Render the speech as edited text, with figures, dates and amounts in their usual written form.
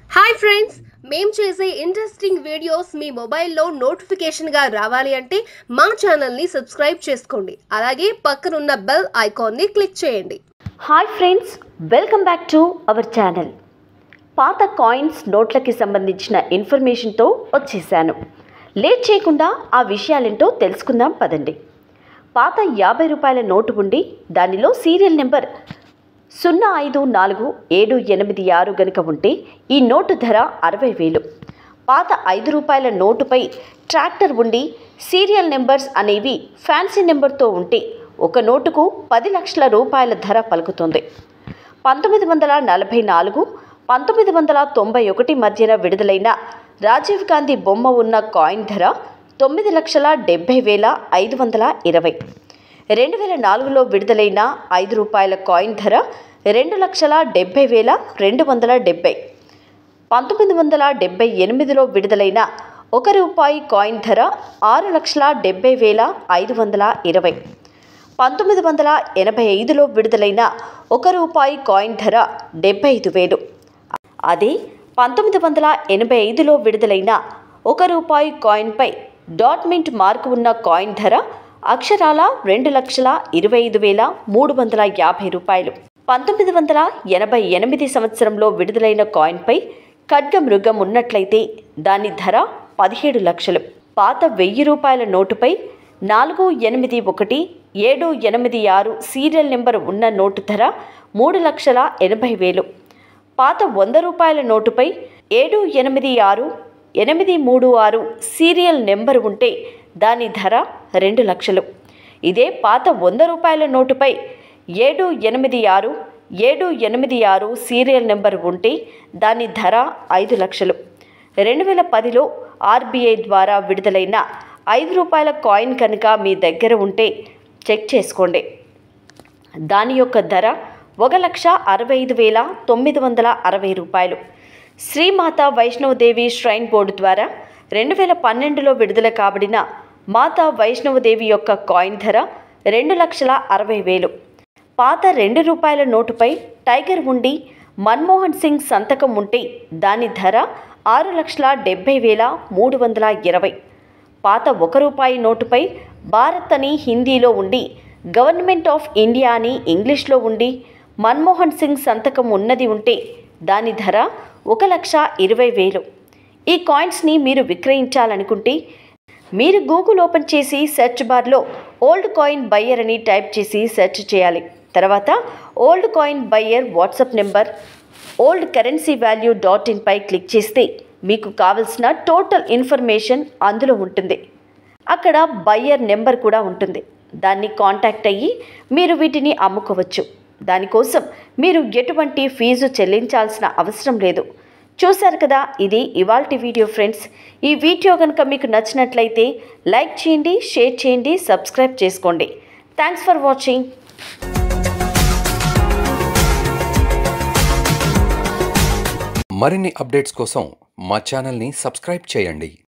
Hi friends, మేము చేసే interesting videos మీ మొబైల్లో నోటిఫికేషన్గా రావాలి అంటే మా ఛానల్ని సబ్స్క్రైబ్ చేసుకోండి. అలాగే పక్కనున్న బెల్ ఐకాన్ని క్లిక్ చేయండి. Hi friends, welcome back to our channel. పాత కాయిన్స్ నోట్లకి సంబంధించిన ఇన్ఫర్మేషన్తో వచ్చేసాను. లేట్ చేయకుండా ఆ విషయాలేంటో తెలుసుకుందాం పదండి. పాత 50 రూపాయల నోటు ఉండి దానిలో సీరియల్ నెంబర్ 0548786 గనుక ఉంటే ఈ నోటు ధర 60,000. పాత 5 రూపాయల నోటుపై ట్రాక్టర్ ఉండి సీరియల్ నెంబర్స్ అనేవి ఫ్యాన్సీ నెంబర్తో ఉంటే ఒక నోటుకు 10 లక్షల రూపాయల ధర పలుకుతుంది. 1944, 1991 మధ్యన విడుదలైన రాజీవ్ గాంధీ బొమ్మ ఉన్న కాయిన్ ధర 9,70,520. 2004లో విడుదలైన 5 రూపాయల కాయిన్ ధర 2,70,270. 1978లో విడుదలైన 1 రూపాయి కాయిన్ ధర 6,70,520. 1985లో విడుదలైన 1 రూపాయి కాయిన్ ధర 75,000. అదే 1985లో విడుదలైన 1 రూపాయి కాయిన్పై డాట్మెంట్ మార్కు ఉన్న కాయిన్ ధర అక్షరాల 2,25,350 రూపాయలు. 1988 సంవత్సరంలో విడుదలైన కాయిన్పై ఖడ్గమృగం ఉన్నట్లయితే దాని ధర 17 లక్షలు. పాత 1000 రూపాయల నోటుపై 481786 సీరియల్ నెంబర్ ఉన్న నోటు ధర 3,80,000. పాత 100 రూపాయల నోటుపై 786836 సీరియల్ నెంబర్ ఉంటే దాని ధర 2 లక్షలు. ఇదే పాత 100 రూపాయల నోటుపై 786786 సీరియల్ నెంబర్ ఉంటే దాని ధర 5 లక్షలు. 2010లో ఆర్బీఐ ద్వారా విడుదలైన 5 రూపాయల కాయిన్ కనుక మీ దగ్గర ఉంటే చెక్ చేసుకోండి. దాని యొక్క ధర 1,65,960 రూపాయలు. శ్రీమాతా వైష్ణవదేవి శ్రైన్ బోర్డు ద్వారా 2012లో విడుదల కాబడిన మాతా వైష్ణవదేవి యొక్క కాయిన్ ధర 2,60,000. పాత 2 రూపాయల నోటుపై టైగర్ ఉండి మన్మోహన్ సింగ్ సంతకం ఉంటే దాని ధర 6,70,320. పాత 1 రూపాయి నోటుపై భారత్ అని హిందీలో ఉండి గవర్నమెంట్ ఆఫ్ ఇండియా అని ఇంగ్లీష్లో ఉండి మన్మోహన్ సింగ్ సంతకం ఉన్నది ఉంటే దాని ధర 1,20,000. ఈ కాయిన్స్ని మీరు విక్రయించాలనుకుంటే మీరు గూగుల్ ఓపెన్ చేసి సెర్చ్ బార్లో ఓల్డ్ కాయిన్ బయ్యర్ అని టైప్ చేసి సెర్చ్ చేయాలి. తర్వాత old coin buyer WhatsApp number oldcurrencyvalue.in పై క్లిక్ చేస్తే మీకు కావలసిన టోటల్ ఇన్ఫర్మేషన్ అందులో ఉంటుంది. అక్కడ బయ్యర్ నెంబర్ కూడా ఉంటుంది. దాన్ని కాంటాక్ట్ అయ్యి మీరు వీటిని అమ్ముకోవచ్చు. దానికోసం మీరు ఎటువంటి ఫీజు చెల్లించాల్సిన అవసరం లేదు. చూశారు కదా, ఇది ఇవాల్టి వీడియో ఫ్రెండ్స్. ఈ వీడియో కనుక మీకు నచ్చినట్లయితే లైక్ చేయండి, షేర్ చేయండి, సబ్స్క్రైబ్ చేసుకోండి. Thanks for watching. మరిన్ని అప్డేట్స్ కోసం మా ఛానల్ని సబ్స్క్రైబ్ చేయండి.